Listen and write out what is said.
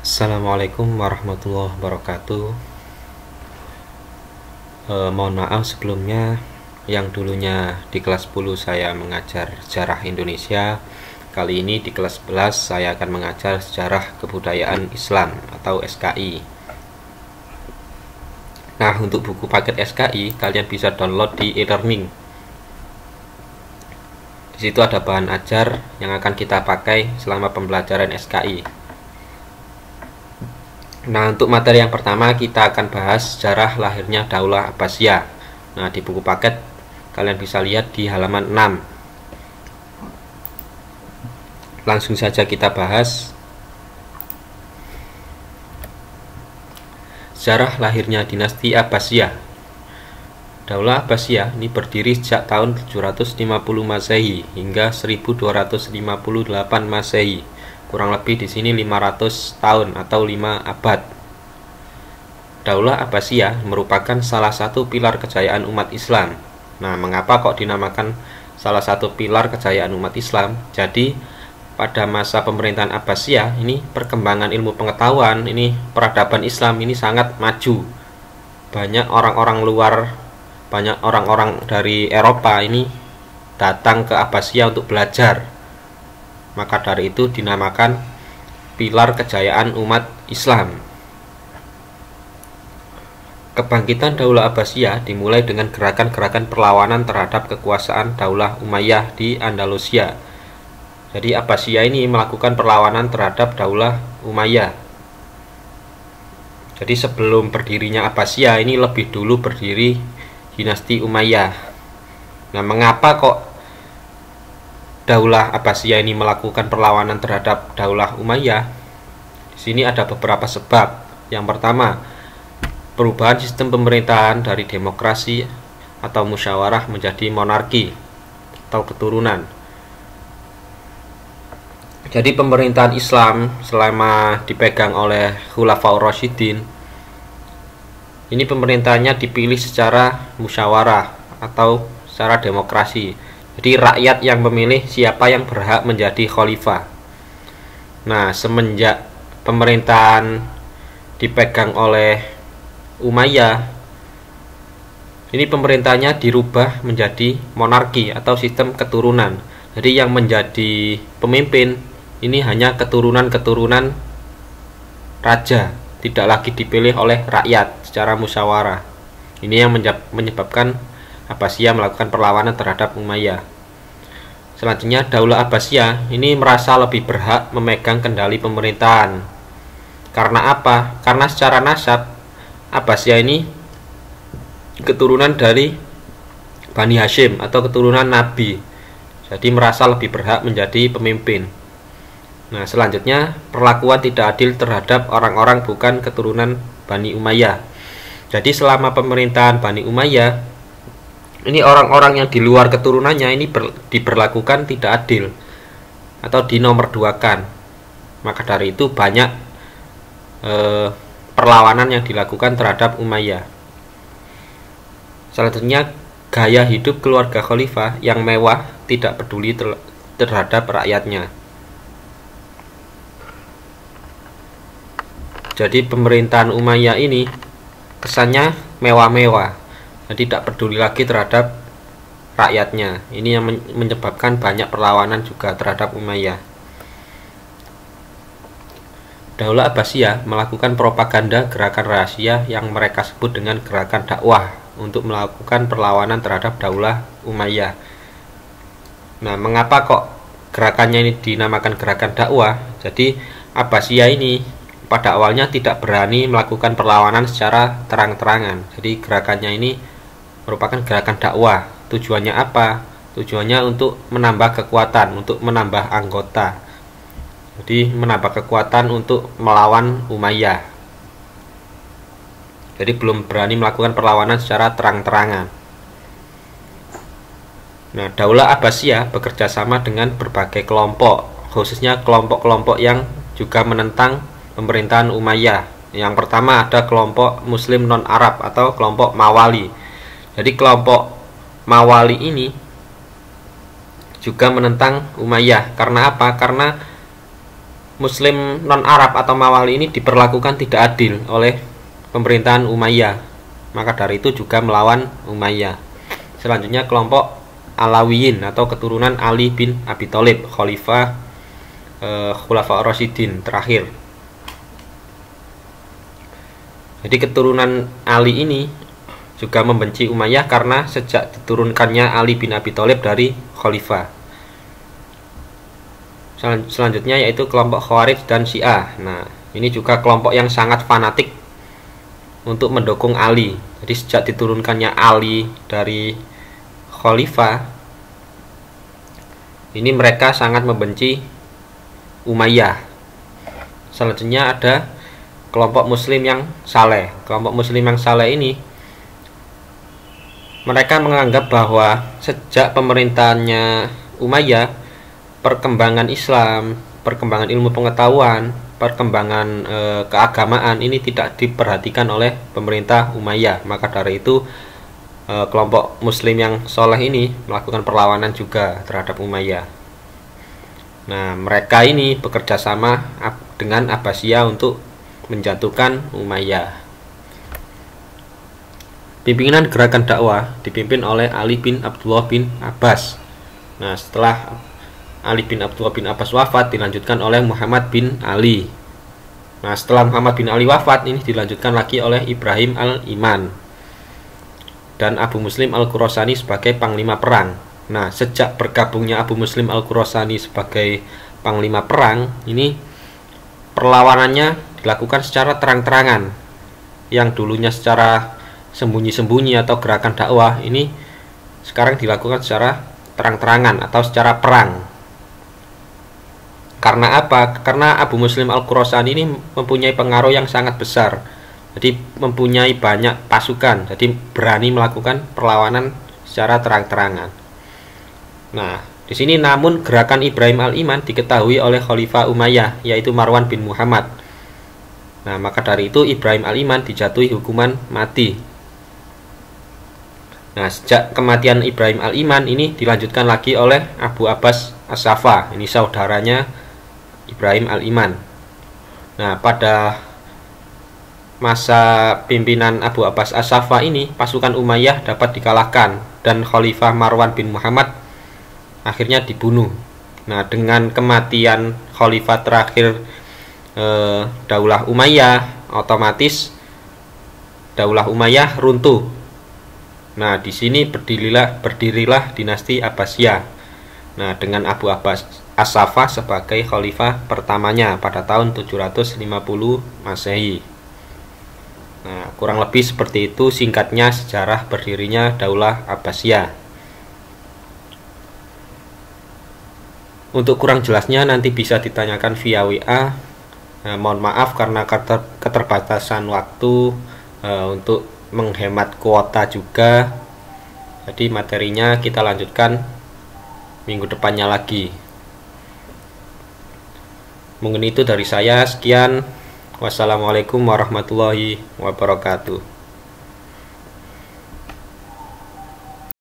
Assalamualaikum warahmatullahi wabarakatuh. Mohon maaf sebelumnya, yang dulunya di kelas 10 saya mengajar sejarah Indonesia. Kali ini di kelas 11 saya akan mengajar sejarah kebudayaan Islam atau SKI. Nah, untuk buku paket SKI kalian bisa download di e-learning. Di situ ada bahan ajar yang akan kita pakai selama pembelajaran SKI. Nah, untuk materi yang pertama kita akan bahas sejarah lahirnya Daulah Abbasiyah. Nah, di buku paket kalian bisa lihat di halaman 6. Langsung saja kita bahas sejarah lahirnya dinasti Abbasiyah. Daulah Abbasiyah ini berdiri sejak tahun 750 Masehi hingga 1258 Masehi. Kurang lebih di sini 500 tahun atau 5 abad. Daulah Abbasiyah merupakan salah satu pilar kejayaan umat Islam. Nah, mengapa kok dinamakan salah satu pilar kejayaan umat Islam? Jadi, pada masa pemerintahan Abbasiyah ini perkembangan ilmu pengetahuan, ini peradaban Islam ini sangat maju. Banyak orang-orang luar, banyak orang-orang dari Eropa ini datang ke Abbasiyah untuk belajar. Maka dari itu dinamakan pilar kejayaan umat Islam. Kebangkitan Daulah Abbasiyah dimulai dengan gerakan-gerakan perlawanan terhadap kekuasaan Daulah Umayyah di Andalusia. Jadi Abbasiyah ini melakukan perlawanan terhadap Daulah Umayyah. Jadi sebelum berdirinya Abbasiyah ini lebih dulu berdiri dinasti Umayyah. Nah, mengapa kok Daulah Abbasiyah ini melakukan perlawanan terhadap Daulah Umayyah? Di sini ada beberapa sebab. Yang pertama, perubahan sistem pemerintahan dari demokrasi atau musyawarah menjadi monarki atau keturunan. Jadi pemerintahan Islam selama dipegang oleh Khulafaur Rasyidin, ini pemerintahannya dipilih secara musyawarah atau secara demokrasi. Jadi rakyat yang memilih siapa yang berhak menjadi khalifah. Nah, semenjak pemerintahan dipegang oleh Umayyah, ini pemerintahnya dirubah menjadi monarki atau sistem keturunan. Jadi yang menjadi pemimpin ini hanya keturunan-keturunan raja, tidak lagi dipilih oleh rakyat secara musyawarah. Ini yang menyebabkan Abbasiyah melakukan perlawanan terhadap Umayyah. Selanjutnya, Daulah Abbasiyah ini merasa lebih berhak memegang kendali pemerintahan. Karena apa? Karena secara nasab Abbasiyah ini keturunan dari Bani Hashim atau keturunan Nabi. Jadi merasa lebih berhak menjadi pemimpin. Nah, selanjutnya perlakuan tidak adil terhadap orang-orang bukan keturunan Bani Umayyah. Jadi selama pemerintahan Bani Umayyah, ini orang-orang yang di luar keturunannya ini diberlakukan tidak adil atau dinomorduakan. Maka dari itu banyak perlawanan yang dilakukan terhadap Umayyah. Selanjutnya, gaya hidup keluarga khalifah yang mewah tidak peduli terhadap rakyatnya. Jadi pemerintahan Umayyah ini kesannya mewah-mewah, tidak peduli lagi terhadap rakyatnya. Ini yang menyebabkan banyak perlawanan juga terhadap Umayyah. Daulah Abbasiyah melakukan propaganda gerakan rahasia yang mereka sebut dengan gerakan dakwah untuk melakukan perlawanan terhadap Daulah Umayyah. Nah, mengapa kok gerakannya ini dinamakan gerakan dakwah? Jadi Abbasiyah ini pada awalnya tidak berani melakukan perlawanan secara terang-terangan. Jadi gerakannya ini merupakan gerakan dakwah. Tujuannya apa? Tujuannya untuk menambah kekuatan, untuk menambah anggota. Jadi menambah kekuatan untuk melawan Umayyah. Jadi belum berani melakukan perlawanan secara terang-terangan. Nah, Daulah Abbasiyah bekerja sama dengan berbagai kelompok, khususnya kelompok-kelompok yang juga menentang pemerintahan Umayyah. Yang pertama ada kelompok Muslim non-Arab atau kelompok Mawali. Jadi kelompok Mawali ini juga menentang Umayyah. Karena apa? Karena Muslim non-Arab atau Mawali ini diperlakukan tidak adil oleh pemerintahan Umayyah. Maka dari itu juga melawan Umayyah. Selanjutnya kelompok Alawiyin atau keturunan Ali bin Abi Thalib, Khalifah Khulafa Rasyidin terakhir. Jadi keturunan Ali ini juga membenci Umayyah karena sejak diturunkannya Ali bin Abi Thalib dari Khalifah. Selanjutnya yaitu kelompok Khawarij dan Syiah. Nah, ini juga kelompok yang sangat fanatik untuk mendukung Ali. Jadi sejak diturunkannya Ali dari Khalifah, ini mereka sangat membenci Umayyah. Selanjutnya ada kelompok Muslim yang saleh. Kelompok Muslim yang saleh ini mereka menganggap bahwa sejak pemerintahannya Umayyah, perkembangan Islam, perkembangan ilmu pengetahuan, perkembangan keagamaan ini tidak diperhatikan oleh pemerintah Umayyah. Maka dari itu kelompok Muslim yang soleh ini melakukan perlawanan juga terhadap Umayyah. Nah, mereka ini bekerja sama dengan Abbasiyah untuk menjatuhkan Umayyah. Pimpinan gerakan dakwah dipimpin oleh Ali bin Abdullah bin Abbas. Nah, setelah Ali bin Abdullah bin Abbas wafat, dilanjutkan oleh Muhammad bin Ali. Nah, setelah Muhammad bin Ali wafat, ini dilanjutkan lagi oleh Ibrahim al-Iman dan Abu Muslim al-Khurasani sebagai panglima perang. Nah, sejak bergabungnya Abu Muslim al-Khurasani sebagai panglima perang, ini perlawanannya dilakukan secara terang-terangan. Yang dulunya secara sembunyi-sembunyi atau gerakan dakwah, ini sekarang dilakukan secara terang-terangan atau secara perang. Karena apa? Karena Abu Muslim al-Khurasani ini mempunyai pengaruh yang sangat besar. Jadi mempunyai banyak pasukan, jadi berani melakukan perlawanan secara terang-terangan. Nah, di sini namun gerakan Ibrahim al-Iman diketahui oleh Khalifah Umayyah, yaitu Marwan bin Muhammad. Nah, maka dari itu Ibrahim al-Iman dijatuhi hukuman mati. Nah, sejak kematian Ibrahim al-Iman ini dilanjutkan lagi oleh Abu Abbas As-Safa, ini saudaranya Ibrahim al-Iman. Nah, pada masa pimpinan Abu Abbas As-Safa ini, pasukan Umayyah dapat dikalahkan dan Khalifah Marwan bin Muhammad akhirnya dibunuh. Nah, dengan kematian Khalifah terakhir Daulah Umayyah, otomatis Daulah Umayyah runtuh. Nah, di sini berdirilah dinasti Abbasiyah. Nah, dengan Abu Abbas As-Safa sebagai khalifah pertamanya pada tahun 750 Masehi. Nah, kurang lebih seperti itu singkatnya sejarah berdirinya Daulah Abbasiyah. Untuk kurang jelasnya nanti bisa ditanyakan via WA. Mohon maaf karena keterbatasan waktu untuk menghemat kuota juga. Jadi materinya kita lanjutkan minggu depannya lagi. Mungkin itu dari saya. Sekian. Wassalamualaikum warahmatullahi wabarakatuh.